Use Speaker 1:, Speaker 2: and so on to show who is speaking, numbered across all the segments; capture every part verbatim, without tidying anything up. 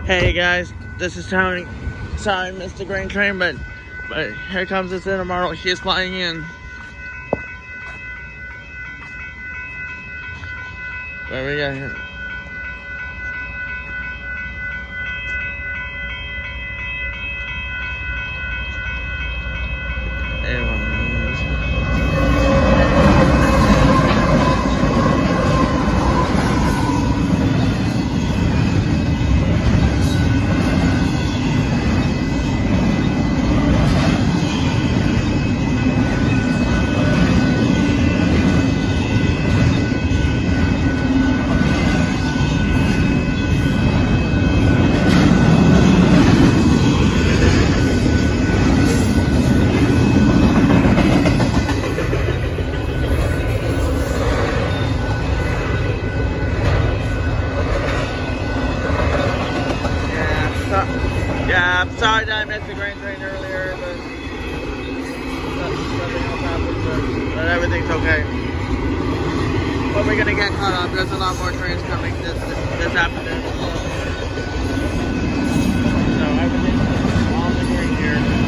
Speaker 1: Hey guys, this is Tony. Sorry I missed the grain train, but but here comes this intermodal. He is flying in. What we got here? Yeah, I'm sorry that I missed the grain train earlier, but something else happened, but, but everything's okay. But we're gonna get caught up. There's a lot more trains coming this this afternoon. So everything's on the green here.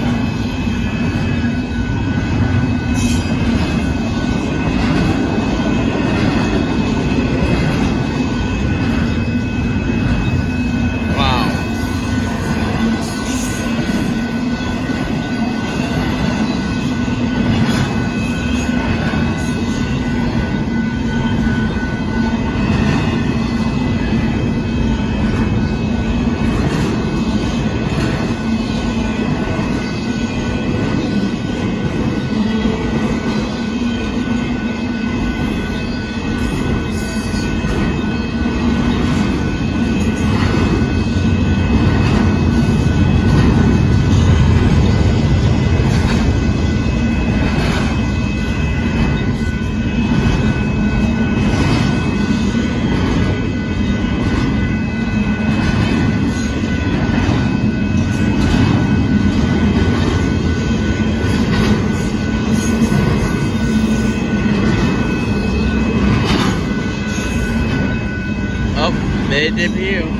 Speaker 1: Big D P U.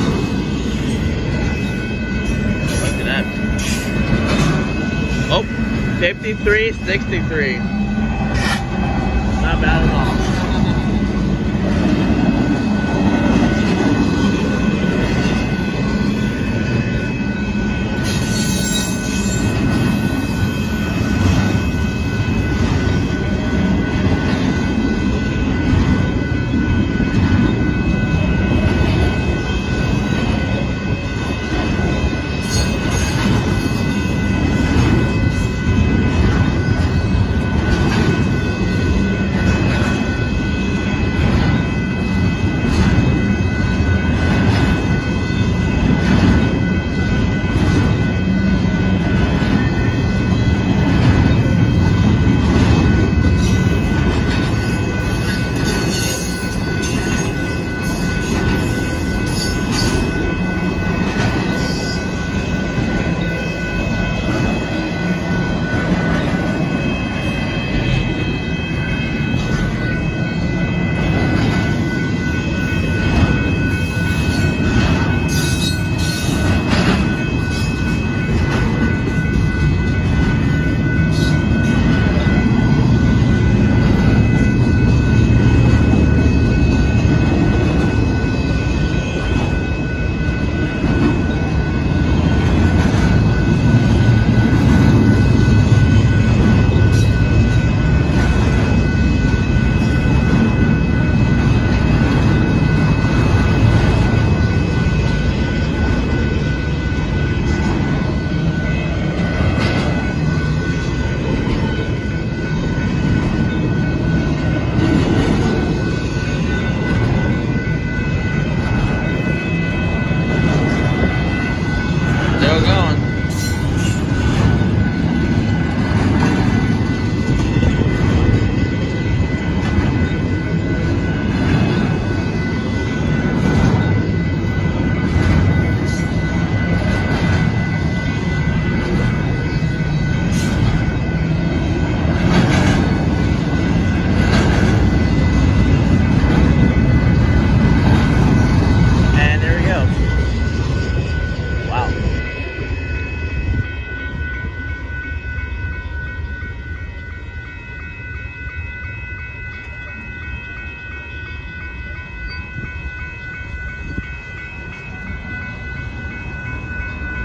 Speaker 1: Look at that. Oh, fifty-three sixty-three. Not bad at all.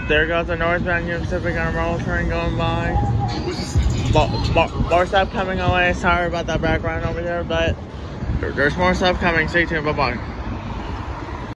Speaker 1: There goes the Northbound Union Pacific intermodal train going by. More, more stuff coming away. Sorry about that background over there, but there's more stuff coming. Stay tuned. Bye bye.